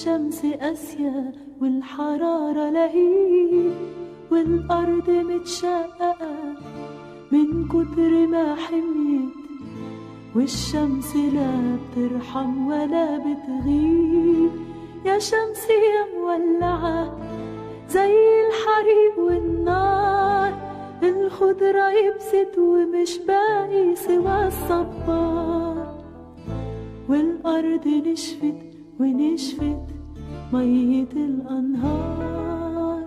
والشمس قاسية والحرارة لهيب، والأرض متشققة من كتر ما حميت، والشمس لا بترحم ولا بتغيب. يا شمس يا مولعة زي الحريق والنار، الخضرة يبست ومش باقي سوى الصبار، والأرض نشفت ونشفت مية الأنهار.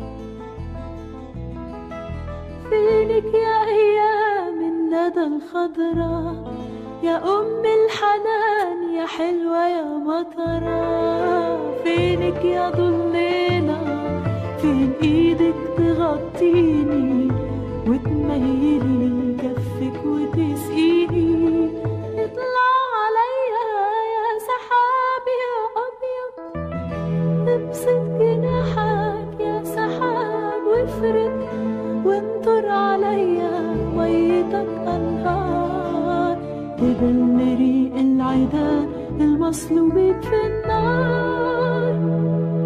فينك يا أيام الندى الخضرا، يا أم الحنان يا حلوة يا مطرة. فينك يا ضليلة، فين إيدك تغطيني وتميلي كفك وتسقيني. اطلع عليا يا سحاب يا أبيض، ابسط جناحك يا سحاب وافرد، وانطر عليا ميتك أنهار، تبل ريق العيدان المصلوبين في النار.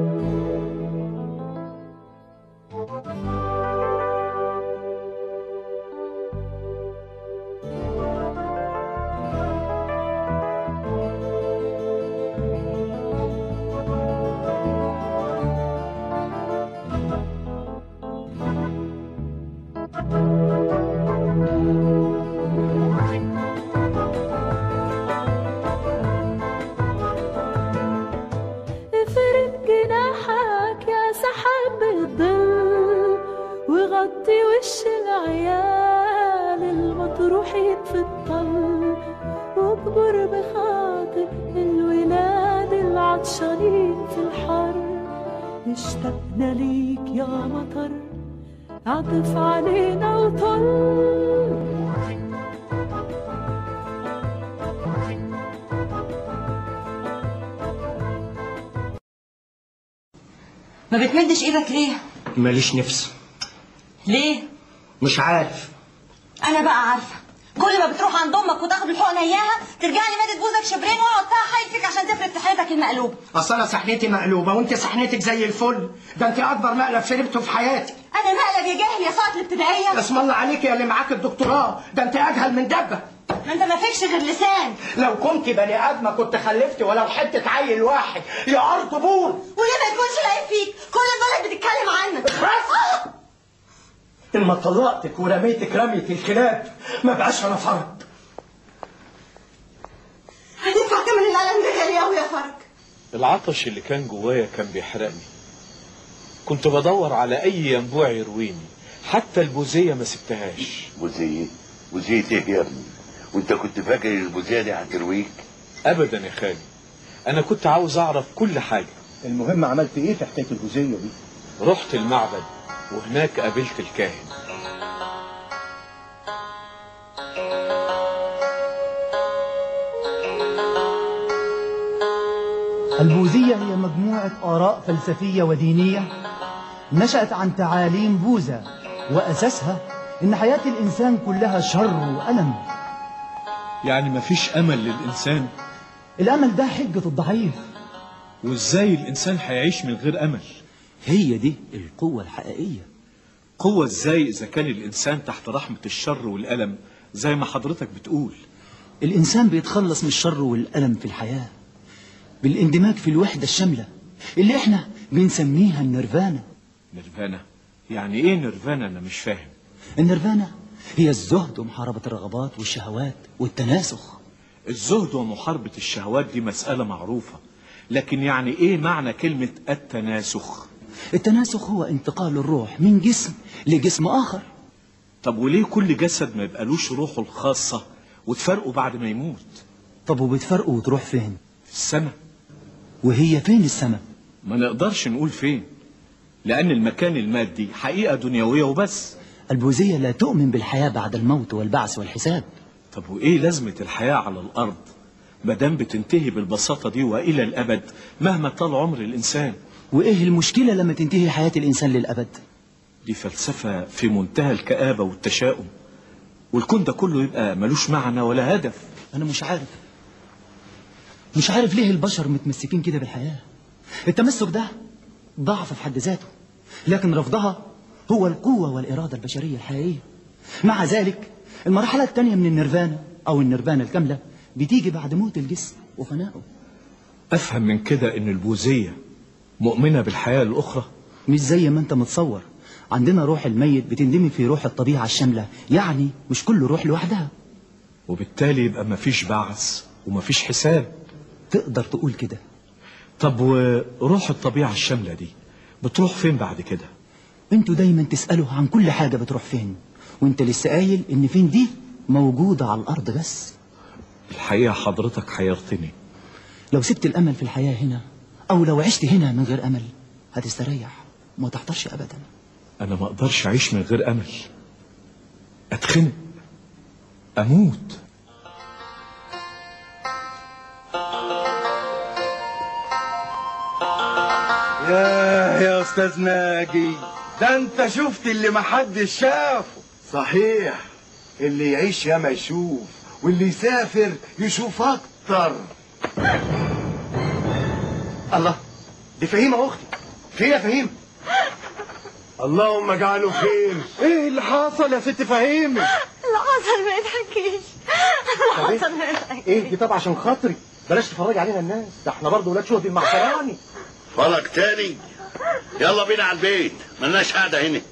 غطي وش العيال المطروحين في الطل، واكبر بخاطر الولاد العطشانين في الحر. اشتقنا ليك يا مطر، عطف علينا وطل. ما بتمدش ايدك ليه؟ ماليش نفس. ليه؟ مش عارف. انا بقى عارفه، كل ما بتروح عند امك وتاخد الحقنه اياها ترجع لي مادة بوزك شبرين واقعد حايل فيك عشان تفرد في حياتك المقلوبه. اصل انا سحنتي مقلوبه وانت سحنتك زي الفل، ده انت اكبر مقلب شربته في حياتي. انا مقلب يا جاهل يا ساقط الابتدائيه؟ اسم الله عليك يا اللي معاك الدكتوراه، ده انت اجهل من دبه. ما انت ما فيكش غير لسان. لو كنت بني ادمه كنت خلفت ولو حته عيل واحد يا ارض بور. وليه ما يكونش لاقي فيك؟ كل البلد بتتكلم عنك. اخرس. اما طلقتك ورميتك رميه الكلاب ما بقاش انا فرد. هتدفع تمن الالم ده غالي قوي يا فرج. العطش اللي كان جوايا كان بيحرقني، كنت بدور على اي ينبوع يرويني، حتى البوزيه ما سبتهاش. بوزيه؟ بوزيه ايه يا ابني؟ وانت كنت فاكر البوزيه دي هترويك؟ ابدا يا خالي، انا كنت عاوز اعرف كل حاجه. المهم عملت ايه في حكايه البوزيه دي؟ رحت المعبد وهناك قابلت الكاهن. البوذية هي مجموعة آراء فلسفية ودينية نشأت عن تعاليم بوذا، وأساسها إن حياة الإنسان كلها شر وألم. يعني مفيش أمل للإنسان؟ الأمل ده حجة الضعيف. وإزاي الإنسان هيعيش من غير أمل؟ هي دي القوة الحقيقية. قوة إزاي إذا كان الإنسان تحت رحمة الشر والألم زي ما حضرتك بتقول؟ الإنسان بيتخلص من الشر والألم في الحياة بالاندماج في الوحدة الشاملة اللي احنا بنسميها النيرفانا. نيرفانا؟ يعني ايه نيرفانا؟ انا مش فاهم. النيرفانا هي الزهد ومحاربة الرغبات والشهوات والتناسخ. الزهد ومحاربة الشهوات دي مسألة معروفة، لكن يعني ايه معنى كلمة التناسخ؟ التناسخ هو انتقال الروح من جسم لجسم آخر. طب وليه كل جسد ما يبقالوش روحه الخاصة وتفرقوا بعد ما يموت؟ طب وبتفرقوا وتروح فين؟ في السماء. وهي فين السماء؟ ما نقدرش نقول فين، لأن المكان المادي حقيقة دنيوية وبس. البوذية لا تؤمن بالحياة بعد الموت والبعث والحساب. طب وإيه لازمة الحياة على الأرض مادام بتنتهي بالبساطة دي وإلى الأبد مهما طال عمر الإنسان؟ وإيه المشكلة لما تنتهي حياة الإنسان للأبد؟ دي فلسفة في منتهى الكآبة والتشاؤم، والكون ده كله يبقى ملوش معنى ولا هدف. أنا مش عارف ليه البشر متمسكين كده بالحياة. التمسك ده ضعف في حد ذاته، لكن رفضها هو القوة والإرادة البشرية الحقيقية. مع ذلك المرحلة الثانية من النيرفانا أو النيرفانا الكاملة بتيجي بعد موت الجسم وفنائه. أفهم من كده إن البوذية مؤمنة بالحياة الأخرى؟ مش زي ما أنت متصور. عندنا روح الميت بتندمج في روح الطبيعة الشاملة، يعني مش كل روح لوحدها، وبالتالي يبقى مفيش بعث ومفيش حساب. تقدر تقول كده. طب وروح الطبيعة الشاملة دي بتروح فين بعد كده؟ انتوا دايما تسألوا عن كل حاجة بتروح فين، وانت لسه قايل ان فين دي موجودة على الأرض بس. الحقيقة حضرتك حيرتني. لو سبت الأمل في الحياة هنا، أو لو عشت هنا من غير أمل، هتستريح وما تحترش أبدا. أنا ما أقدرش أعيش من غير أمل، أتخنق، أموت. يا أستاذ ناجي، ده أنت شفت اللي محدش شافه. صحيح، اللي يعيش ياما يشوف، واللي يسافر يشوف اكتر. الله، دي فهيمة اختي. فين يا فهيمة؟ اللهم اجعله خير. ايه اللي حصل يا ست فهيمة؟ اللي حصل ما يضحكيش. اللي حصل ما يضحكيش. ايه دي؟ طبعا عشان خاطري بلاش تفرج علينا الناس، ده احنا برضه ولاد شهد المعصراني. فرج تاني؟ يلا بينا على البيت، ملناش قاعدة هنا.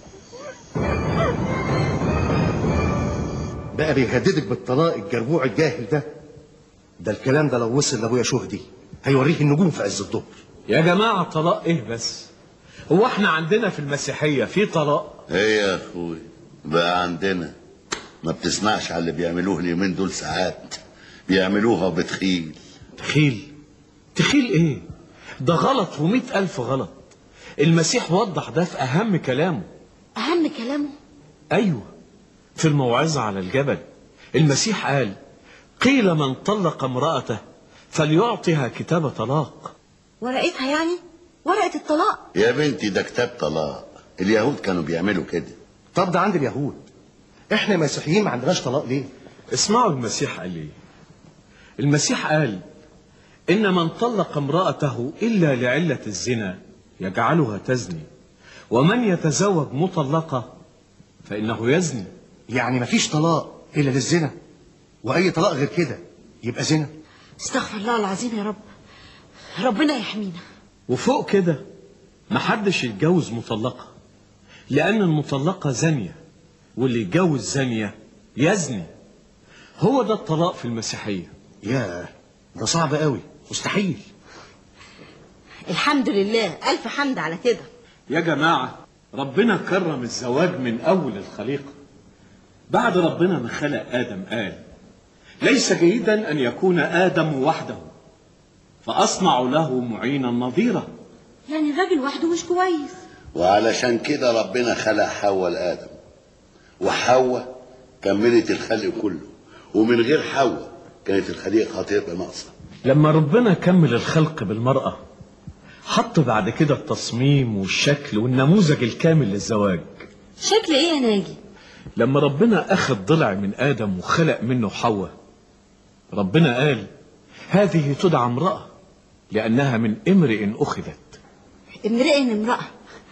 بقى بيهددك بالطلاق الجربوع الجاهل ده. ده الكلام ده لو وصل لابويا شهدي هيوريه النجوم في عز الظهر. يا جماعة طلاق ايه بس؟ هو احنا عندنا في المسيحية في طلاق؟ ايه يا اخوي بقى عندنا؟ ما بتسمعش على اللي بيعملوه اليومين دول؟ ساعات بيعملوها بتخيل. تخيل؟ تخيل ايه؟ ده غلط و100 ألف غلط. المسيح وضح ده في أهم كلامه. أهم كلامه؟ أيوة، في الموعظة على الجبل المسيح قال: قيل من طلق امرأته فليعطها كتاب طلاق. ورقتها يعني؟ ورقة الطلاق؟ يا بنتي ده كتاب طلاق، اليهود كانوا بيعملوا كده. طب ده عند اليهود، احنا مسيحيين ما عندناش طلاق ليه؟ اسمعوا المسيح قال ايه. المسيح قال: إن من طلق امرأته إلا لعلة الزنا يجعلها تزني، ومن يتزوج مطلقة فإنه يزني. يعني مفيش طلاق إلا للزنا، وأي طلاق غير كده يبقى زنا. استغفر الله العظيم يا رب، ربنا يحمينا. وفوق كده محدش يتجوز مطلقة، لأن المطلقة زانية، واللي يتجوز زانية يزني. هو ده الطلاق في المسيحية. ياه، ده صعب قوي، مستحيل. الحمد لله، ألف حمد على كده. يا جماعة ربنا كرم الزواج من أول الخليقة. بعد ربنا ما خلق آدم قال: ليس جيدا أن يكون آدم وحده فأصنع له معينا نظيرا. يعني الراجل وحده مش كويس. وعلشان كده ربنا خلق حواء لآدم، وحواء كملت الخلق كله، ومن غير حواء كانت الخليقة هتبقى ناقصة. لما ربنا كمل الخلق بالمرأة حط بعد كده التصميم والشكل والنموذج الكامل للزواج. شكل ايه يا ناجي؟ لما ربنا أخذ ضلع من آدم وخلق منه حواء، ربنا قال: هذه تدعى امرأة لأنها من امرئ أخذت. امرأة.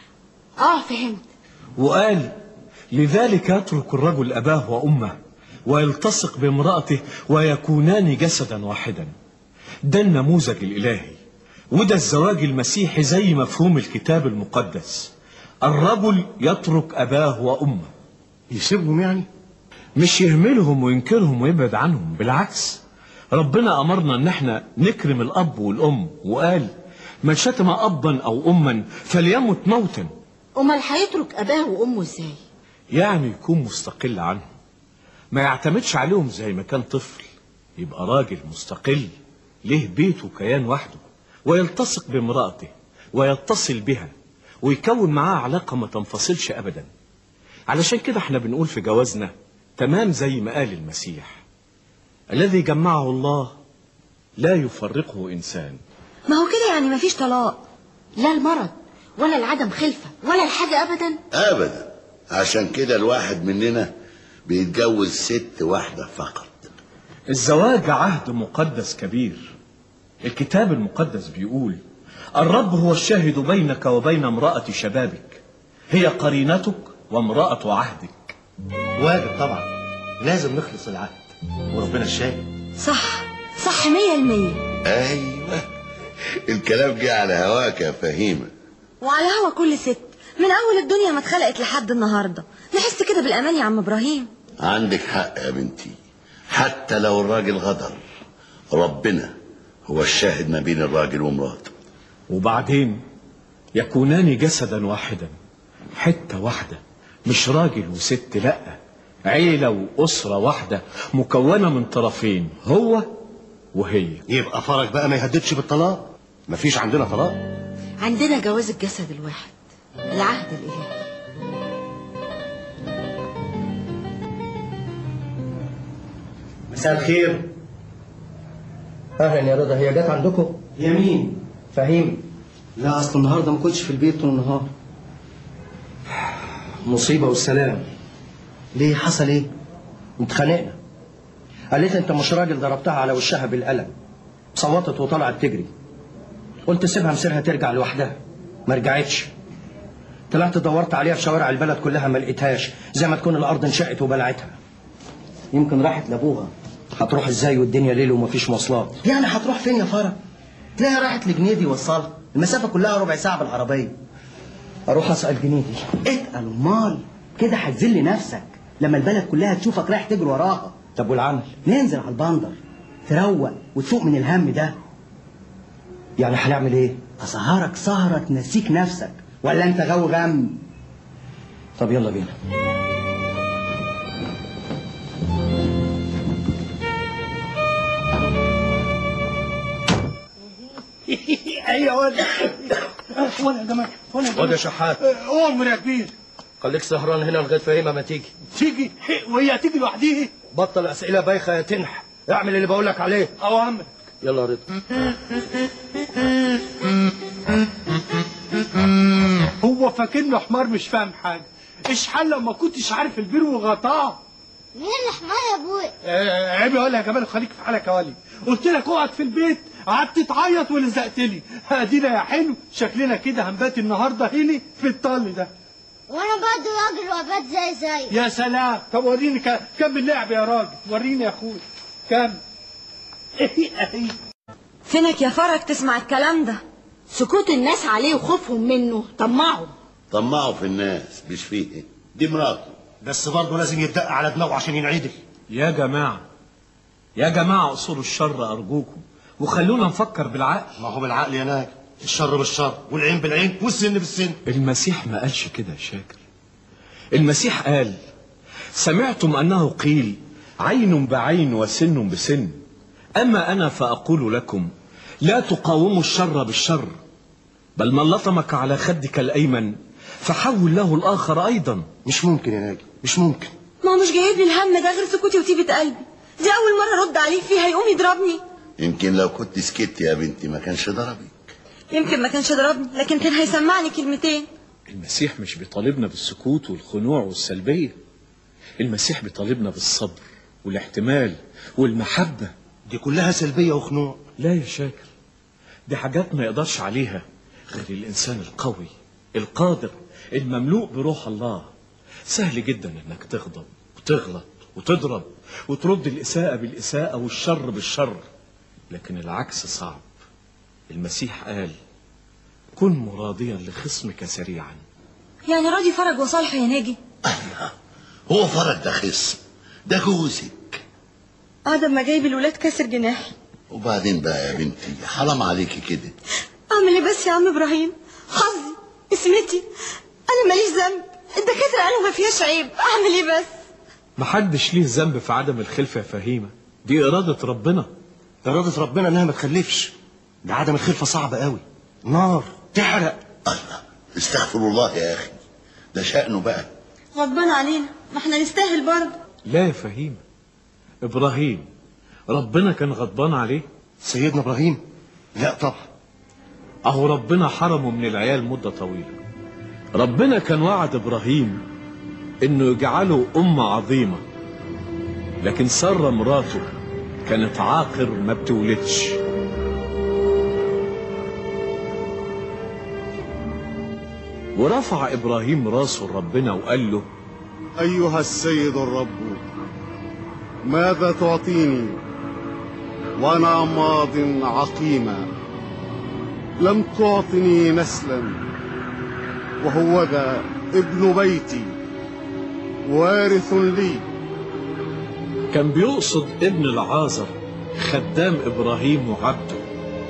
فهمت. وقال: لذلك يترك الرجل أباه وأمه ويلتصق بامرأته ويكونان جسدا واحدا. ده النموذج الإلهي، وده الزواج المسيحي زي مفهوم الكتاب المقدس. الرجل يترك أباه وأمه. يسيبهم يعني؟ مش يهملهم وينكرهم ويبعد عنهم، بالعكس. ربنا أمرنا ان احنا نكرم الأب والأم، وقال: من شتم أبا أو أما فليمت موتا. أمال هيترك أباه وأمه ازاي؟ يعني يكون مستقل عنهم، ما يعتمدش عليهم زي ما كان طفل، يبقى راجل مستقل له بيته وكيان وحده، ويلتصق بامرأته ويتصل بها ويكون معاها علاقة ما تنفصلش أبدا. علشان كده احنا بنقول في جوازنا تمام زي ما قال المسيح: الذي جمعه الله لا يفرقه إنسان. ما هو كده يعني مفيش طلاق، لا المرض ولا العدم خلفة ولا الحاجة أبدا أبدا. عشان كده الواحد مننا بيتجوز 6 واحدة فقط. الزواج عهد مقدس كبير. الكتاب المقدس بيقول: الرب هو الشاهد بينك وبين امرأة شبابك، هي قرينتك وامرأة عهدك. واجب طبعا، لازم نخلص العهد وربنا الشاهد. صح 100%. ايوه، الكلام جه على هواك يا فهيمه، وعلى هوا كل ست من اول الدنيا ما اتخلقت لحد النهارده. نحس كده بالامان يا عم ابراهيم. عندك حق يا بنتي، حتى لو الراجل غدر ربنا هو الشاهد ما بين الراجل ومراته. وبعدين يكونان جسدا واحدا، حتة واحدة، مش راجل وست، لأ، عيلة وأسرة واحدة مكونة من طرفين، هو وهي. يبقى فرج بقى ما يهددش بالطلاق. مفيش عندنا طلاق، عندنا جواز الجسد الواحد، العهد الالهي. مساء الخير. اهلا يا رضا، هي جت عندكم؟ يا مين؟ فهيم. لا اصل النهارده ما كنتش في البيت طول النهار. مصيبه والسلام. ليه حصل ايه؟ اتخانقنا. قالت انت مش راجل، ضربتها على وشها بالقلم، صوتت وطلعت تجري. قلت سيبها مسيرها ترجع لوحدها، ما رجعتش. طلعت دورت عليها في شوارع البلد كلها ما لقيتهاش، زي ما تكون الارض انشقت وبلعتها. يمكن راحت لابوها. هتروح ازاي والدنيا ليل ومفيش مواصلات؟ يعني هتروح فين يا فرج؟ تلاقيها راحت لجنيدي وصلها، المسافه كلها ربع ساعه بالعربيه. اروح اسال جنيدي. اتقل امال كده هتذل نفسك لما البلد كلها تشوفك رايح تجري وراها. طب والعمل؟ ننزل على البندر تروق وتفوق من الهم ده. يعني هنعمل ايه؟ اسهرك سهره تنسيك نفسك، ولا انت غاوي غم؟ طب يلا بينا. ايوه وانا يا جماعه، واد يا شحات، امر يا كبير. خليك سهران هنا لغايه فهيمه ما تيجي. تيجي وهي هتيجي لوحديها؟ بطل اسئله بايخه يا تنح، اعمل اللي بقول لك عليه. اوامر. يلا يا رضا. هو فاكرني حمار مش فاهم حاجه. اشحال لما كنتش عارف البير وغطاه. مين اللي حمار يا ابوي؟ عيب يا ولي يا جمال، خليك في حالك يا ولي. قلت لك اقعد في البيت، قعدت تعيط ولزقت لي. ادينا يا حلو شكلنا كده هنبات النهارده هنا في الطل ده. وانا برضه راجل وابات زي يا سلام. طب وريني كم اللعب يا راجل، وريني يا اخويا كم. فينك يا فرج تسمع الكلام ده؟ سكوت الناس عليه وخوفهم منه طمعوا في الناس مش فيه، دي مراته. بس برضه لازم يتدق على دماغه عشان ينعدل. يا جماعة اقصروا الشر أرجوكم، وخلونا نفكر بالعقل. ما هو بالعقل يا ناجي، الشر بالشر والعين بالعين والسن بالسن. المسيح ما قالش كده يا شاكر. المسيح قال: سمعتم أنه قيل عين بعين وسن بسن، أما أنا فأقول لكم لا تقاوموا الشر بالشر، بل من لطمك على خدك الأيمن فحول له الآخر أيضا. مش ممكن يا ناجي، مش ممكن. ما هو مش جايب لي الهم ده غير سكوتي وطيبة قلبي. دي أول مرة رد عليه فيها يقوم يضربني. يمكن لو كنت سكت يا بنتي ما كانش ضربك. يمكن ما كانش ضربني، لكن كان هيسمعني كلمتين. المسيح مش بيطالبنا بالسكوت والخنوع والسلبية، المسيح بيطالبنا بالصبر والاحتمال والمحبة. دي كلها سلبية وخنوع. لا يا شاكر، دي حاجات ما يقدرش عليها غير الإنسان القوي القادر المملوء بروح الله. سهل جدا انك تغضب وتغلط وتضرب وترد الإساءة بالإساءة والشر بالشر، لكن العكس صعب. المسيح قال: كن مراضيا لخصمك سريعا. يعني راضي فرج وصالح يا ناجي؟ الله، هو فرج ده خصم؟ ده جوزك. آدم ما جايب الولاد كسر جناحي. وبعدين بقى يا بنتي حرام عليكي كده. اعمل ايه بس يا عم ابراهيم؟ حظي اسمتي، انا ماليش ذنب. الدكاتره قالوا ما فيهاش عيب. اعمل ايه بس؟ محدش ليه ذنب في عدم الخلفة يا فهيمة، دي إرادة ربنا. إرادة ربنا إنها ما تخلفش. ده عدم الخلفة صعب قوي، نار تحرق. الله، استغفر الله يا أخي، ده شأنه بقى. غضبان علينا، ما احنا نستاهل برضه. لا يا فهيمة، إبراهيم ربنا كان غضبان عليه؟ سيدنا إبراهيم؟ لا طبعا. أهو ربنا حرمه من العيال مدة طويلة. ربنا كان وعد إبراهيم إنه يجعله أمة عظيمة، لكن سارة مراته كانت عاقر ما بتولدش. ورفع إبراهيم راسه لربنا وقال له: أيها السيد الرب، ماذا تعطيني وأنا ماض عقيما؟ لم تعطني نسلا، وهو ذا ابن بيتي وارث لي. كان بيقصد ابن العازر خدام إبراهيم وعبده،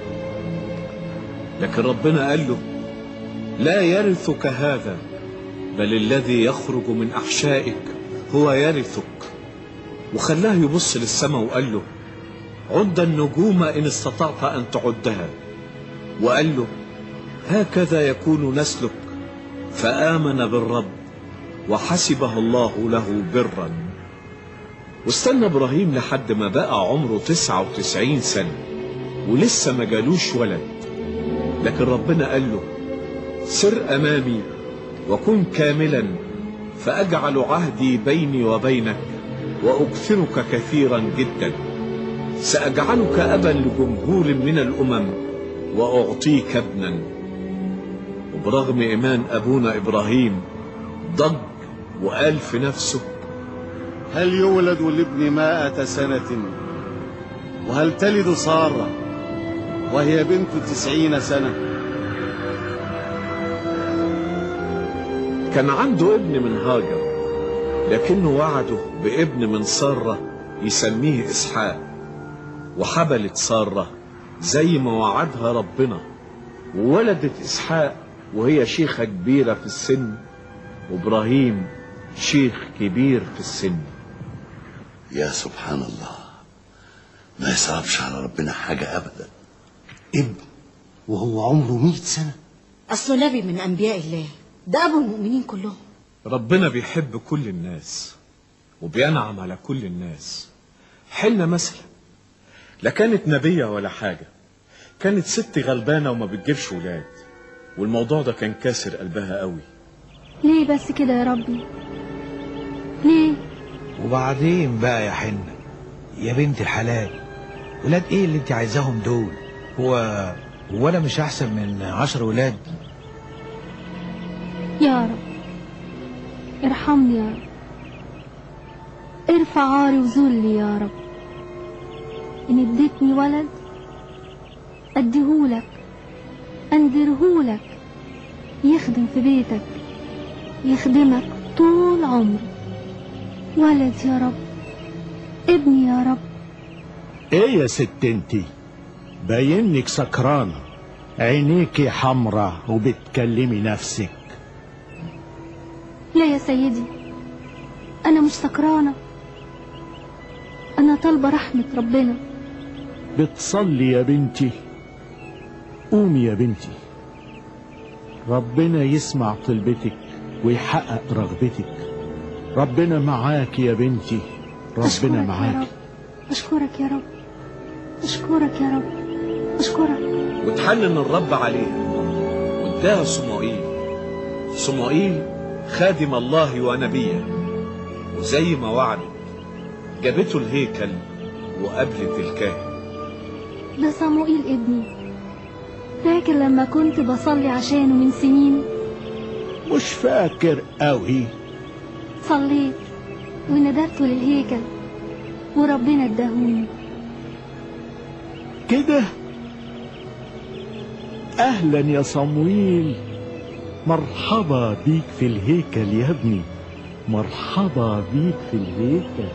لكن ربنا قال له: لا يرثك هذا، بل الذي يخرج من أحشائك هو يرثك. وخلاه يبص للسماء وقال له: عد النجوم إن استطعت أن تعدها. وقال له: هكذا يكون نسلك. فآمن بالرب وحسبه الله له برا. واستنى إبراهيم لحد ما بقى عمره 99 سنة ولسه ما جالوش ولد، لكن ربنا قال له: سر أمامي وكن كاملا، فأجعل عهدي بيني وبينك وأكثرك كثيرا جدا. سأجعلك أبا لجمهور من الأمم وأعطيك ابنا. وبرغم إيمان أبونا إبراهيم ضج وقال في نفسه: هل يولد لابن 100 سنة؟ وهل تلد سارة وهي بنت 90 سنة؟ كان عنده ابن من هاجر، لكنه وعده بابن من سارة يسميه إسحاق. وحبلت سارة زي ما وعدها ربنا، وولدت إسحاق وهي شيخة كبيرة في السن، وإبراهيم شيخ كبير في السن. يا سبحان الله، ما يصعبش على ربنا حاجة أبدا. ابن وهو عمره 100 سنة؟ أصله نبي من أنبياء الله، ده أبو المؤمنين كلهم. ربنا بيحب كل الناس وبينعم على كل الناس. حلنا مثلا لا كانت نبية ولا حاجة، كانت ست غلبانة وما بتجيبش ولاد، والموضوع ده كان كاسر قلبها قوي. ليه بس كده يا ربي؟ ليه؟ وبعدين بقى يا حنة يا بنت الحلال، ولاد ايه اللي انت عايزاهم دول؟ هو انا مش احسن من 10 ولاد؟ يا رب ارحمني يا رب، ارفع عاري وذلي يا رب. ان اديتني ولد اديهولك، اندرهولك يخدم في بيتك، يخدمك طول عمره. ولد يا رب، ابني يا رب. ايه يا ست انتي، باينك سكرانة، عينيكي حمرة وبتكلمي نفسك. لا يا سيدي، انا مش سكرانة، انا طالبة رحمة ربنا. بتصلي يا بنتي؟ قومي يا بنتي، ربنا يسمع طلبتك ويحقق رغبتك. ربنا معاك يا بنتي، ربنا معاك. أشكرك يا رب، أشكرك يا رب، أشكرك. وتحنن الرب عليه واداها صموئيل خادم الله ونبيه، وزي ما وعد جابته الهيكل وقابلت الكاهن. ده صموئيل ابني، فاكر لما كنت بصلي عشانه من سنين؟ مش فاكر قوي. صليت وندبته للهيكل وربنا اداهوني كده. اهلا يا صمويل، مرحبا بيك في الهيكل يا ابني، مرحبا بيك في الهيكل.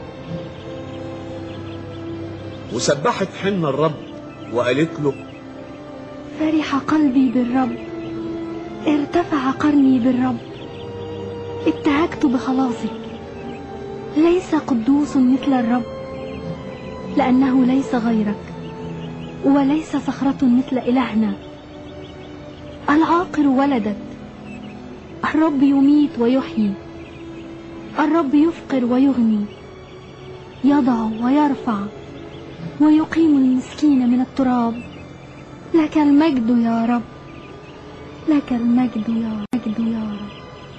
وسبحت حنة الرب وقالت له: فرح قلبي بالرب، ارتفع قرني بالرب، ابتهجت بخلاصك. ليس قدوس مثل الرب، لأنه ليس غيرك، وليس صخرة مثل إلهنا. العاقر ولدت، الرب يميت ويحيي، الرب يفقر ويغني، يضع ويرفع ويقيم المسكين من التراب. لك المجد يا رب، لك المجد يا رب.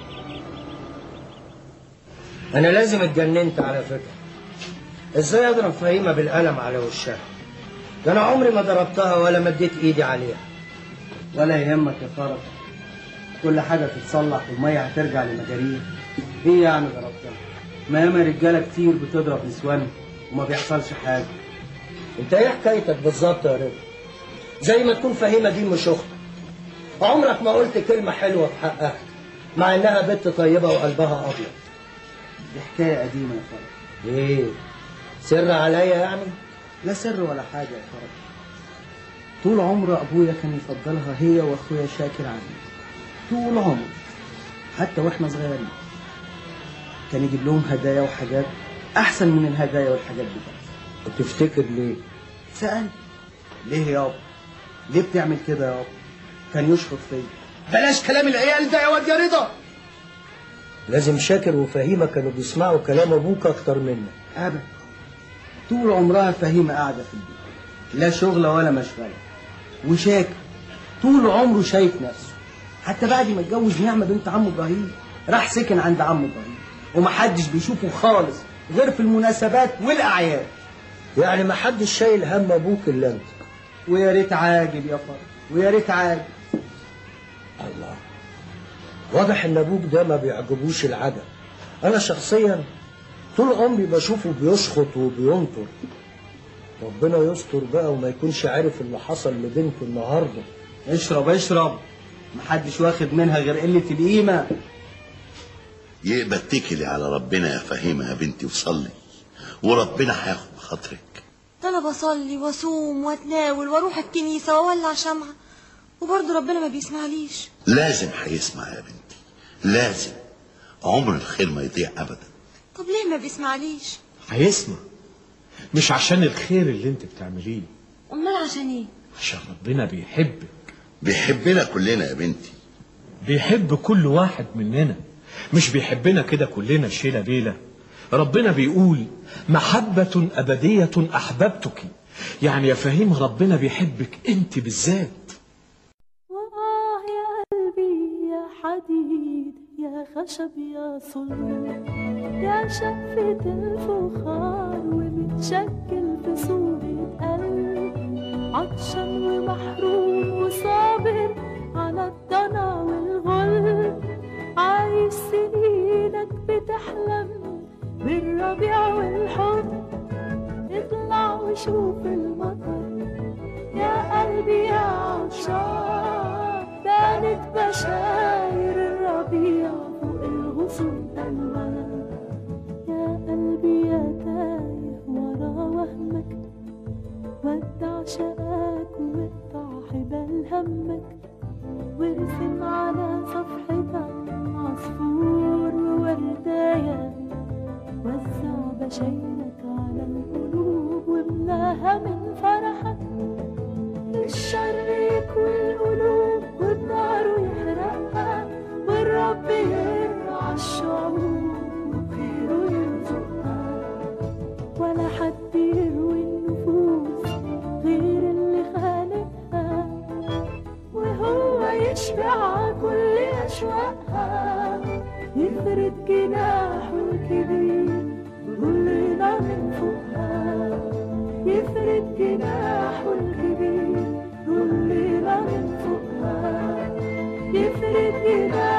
أنا لازم اتجننت على فكرة. إزاي أضرب فهيمة بالقلم على وشها؟ ده أنا عمري ما ضربتها ولا مديت إيدي عليها. ولا يهمك يا فرج، كل حاجة تتصلح والمية هترجع لمجاريها. ايه يعني ضربتها؟ ما ياما رجالة كتير بتضرب نسوان وما بيحصلش حاجة. انت ايه حكايتك بالظبط يا رضا؟ زي ما تكون فهيمة دي مش اختك. عمرك ما قلت كلمة حلوة في حقها مع انها بنت طيبة وقلبها ابيض. دي حكاية قديمة يا فرج. ايه؟ سر عليا يعني؟ لا سر ولا حاجة يا فرج. طول عمر ابويا كان يفضلها هي واخويا شاكر عني. طول عمر حتى واحنا صغيرين كان يجيب لهم هدايا وحاجات احسن من الهدايا والحاجات بتاعتي. وتفتكر ليه؟ سأل ليه يابا؟ ليه بتعمل كده يابا؟ كان يشخط فيا. بلاش كلام العيال ده يا واد يا رضا. لازم شاكر وفهيمة كانوا بيسمعوا كلام ابوك اكتر منك. ابدا. طول عمرها فهيمة قاعدة في البيت لا شغلة ولا مشغلة. وشاكر طول عمره شايف نفسه حتى بعد ما اتجوز نعمة بنت عمه ابراهيم راح سكن عند عمه ابراهيم ومحدش بيشوفه خالص غير في المناسبات والاعياد. يعني محدش شايل هم ابوك الا انت. ويا ريت عاجل يا فرج ويا ريت عاجل. الله، واضح ان ابوك ده ما بيعجبوش العجب. انا شخصيا طول عمري بشوفه بيشخط وبينطر. ربنا يستر بقى وما يكونش عارف اللي حصل لبنته النهارده. اشرب اشرب، محدش واخد منها غير قلة القيمة. يبقى اتكلي على ربنا يا فهيمة يا بنتي وصلي وربنا هياخد بخاطرك. ده انا بصلي واصوم واتناول واروح الكنيسة واولع شمعة وبرضه ربنا ما بيسمعليش. لازم هيسمع يا بنتي، لازم. عمر الخير ما يضيع ابدا. طب ليه ما بيسمعليش؟ هيسمع، مش عشان الخير اللي انت بتعمليه. امال عشان ايه؟ عشان ربنا بيحبك. بيحبنا كلنا يا بنتي. بيحب كل واحد مننا، مش بيحبنا كده كلنا شيلة بيلة. ربنا بيقول محبة أبدية أحببتك. يعني يا فهيم ربنا بيحبك انت بالذات. يا قلبي يا حديد يا خشب يا صلب يا شفة الفخار ومتشكل في صورة قلب عطشان ومحروم وصابر على الضنا والغل عايش سنينك بتحلم بالربيع والحب اطلع وشوف المطر يا قلبي يا عطشان بانت بشاير الربيع فوق الغصون تلمع يا قلبي يا تايه ورا وهمك ودع شقاك وقطع حبال همك وارسم على صفحتك عصفور ووردايه وزع بشايرك على القلوب واملاها من فرحك الشر يكوي القلوب والنار يحرقها والرب يرعى الشعوب وخيره يرزقها ولا حد يروي النفوس غير اللي خالقها وهو يشبع كل أشواقها يفرد جناحه الكبير كلنا من فوقها يفرد جناحه الكبير كلنا من فوقها يفرد جناحه